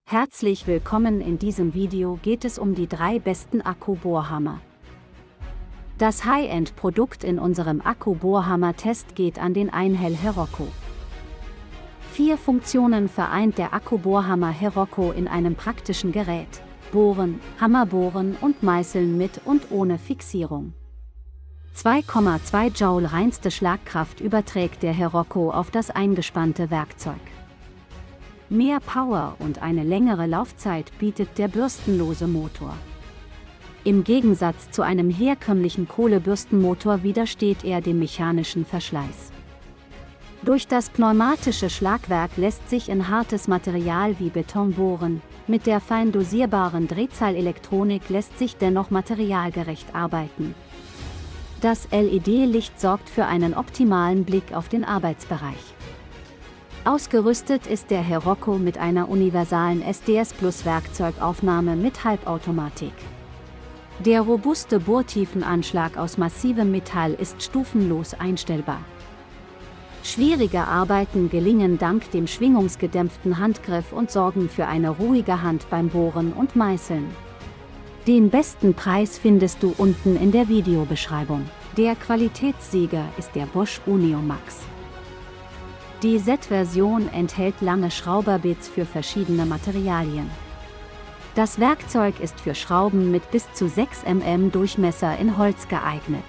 Herzlich willkommen, in diesem Video geht es um die 3 besten Akku-Bohrhammer. Das High-End-Produkt in unserem Akku-Bohrhammer-Test geht an den Einhell Hiroko. 4 Funktionen vereint der Akku-Bohrhammer Hiroko in einem praktischen Gerät: Bohren, Hammerbohren und Meißeln mit und ohne Fixierung. 2,2 Joule reinste Schlagkraft überträgt der Hiroko auf das eingespannte Werkzeug. Mehr Power und eine längere Laufzeit bietet der bürstenlose Motor. Im Gegensatz zu einem herkömmlichen Kohlebürstenmotor widersteht er dem mechanischen Verschleiß. Durch das pneumatische Schlagwerk lässt sich in hartes Material wie Beton bohren, mit der fein dosierbaren Drehzahlelektronik lässt sich dennoch materialgerecht arbeiten. Das LED-Licht sorgt für einen optimalen Blick auf den Arbeitsbereich. Ausgerüstet ist der Hiroko mit einer universalen SDS Plus Werkzeugaufnahme mit Halbautomatik. Der robuste Bohrtiefenanschlag aus massivem Metall ist stufenlos einstellbar. Schwierige Arbeiten gelingen dank dem schwingungsgedämpften Handgriff und sorgen für eine ruhige Hand beim Bohren und Meißeln. Den besten Preis findest du unten in der Videobeschreibung. Der Qualitätssieger ist der Bosch Unio Max. Die Z-Version enthält lange Schrauberbits für verschiedene Materialien. Das Werkzeug ist für Schrauben mit bis zu 6 mm Durchmesser in Holz geeignet.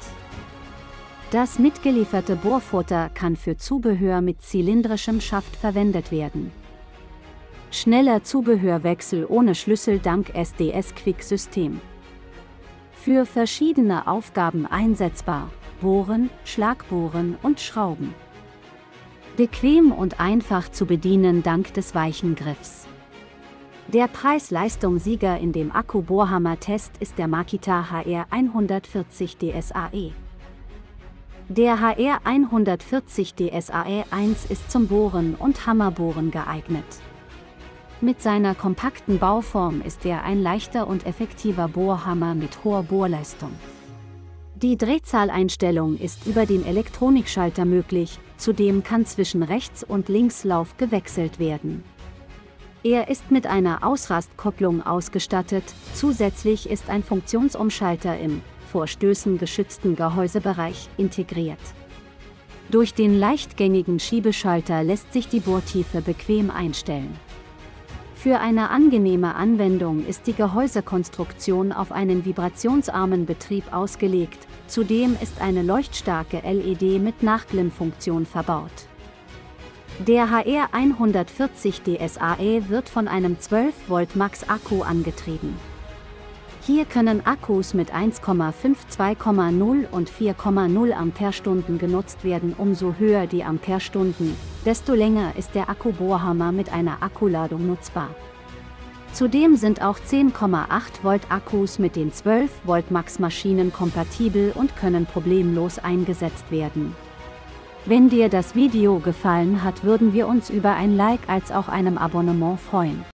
Das mitgelieferte Bohrfutter kann für Zubehör mit zylindrischem Schaft verwendet werden. Schneller Zubehörwechsel ohne Schlüssel dank SDS-Quick-System. Für verschiedene Aufgaben einsetzbar: Bohren, Schlagbohren und Schrauben. Bequem und einfach zu bedienen dank des weichen Griffs. Der Preis-Leistung-Sieger in dem Akku-Bohrhammer-Test ist der Makita HR 140 DSAE. Der HR 140 DSAE 1 ist zum Bohren und Hammerbohren geeignet. Mit seiner kompakten Bauform ist er ein leichter und effektiver Bohrhammer mit hoher Bohrleistung. Die Drehzahleinstellung ist über den Elektronikschalter möglich, zudem kann zwischen Rechts- und Linkslauf gewechselt werden. Er ist mit einer Ausrastkopplung ausgestattet, zusätzlich ist ein Funktionsumschalter im vor Stößen geschützten Gehäusebereich integriert. Durch den leichtgängigen Schiebeschalter lässt sich die Bohrtiefe bequem einstellen. Für eine angenehme Anwendung ist die Gehäusekonstruktion auf einen vibrationsarmen Betrieb ausgelegt, zudem ist eine leuchtstarke LED mit Nachglimmfunktion verbaut. Der HR 140 DSAE wird von einem 12 Volt Max Akku angetrieben. Hier können Akkus mit 1,5, 2,0 und 4,0 Ampere-Stunden genutzt werden. Umso höher die Ampere-Stunden, desto länger ist der Akku-Bohrhammer mit einer Akkuladung nutzbar. Zudem sind auch 10,8 Volt Akkus mit den 12 Volt Max Maschinen kompatibel und können problemlos eingesetzt werden. Wenn dir das Video gefallen hat, würden wir uns über ein Like als auch einem Abonnement freuen.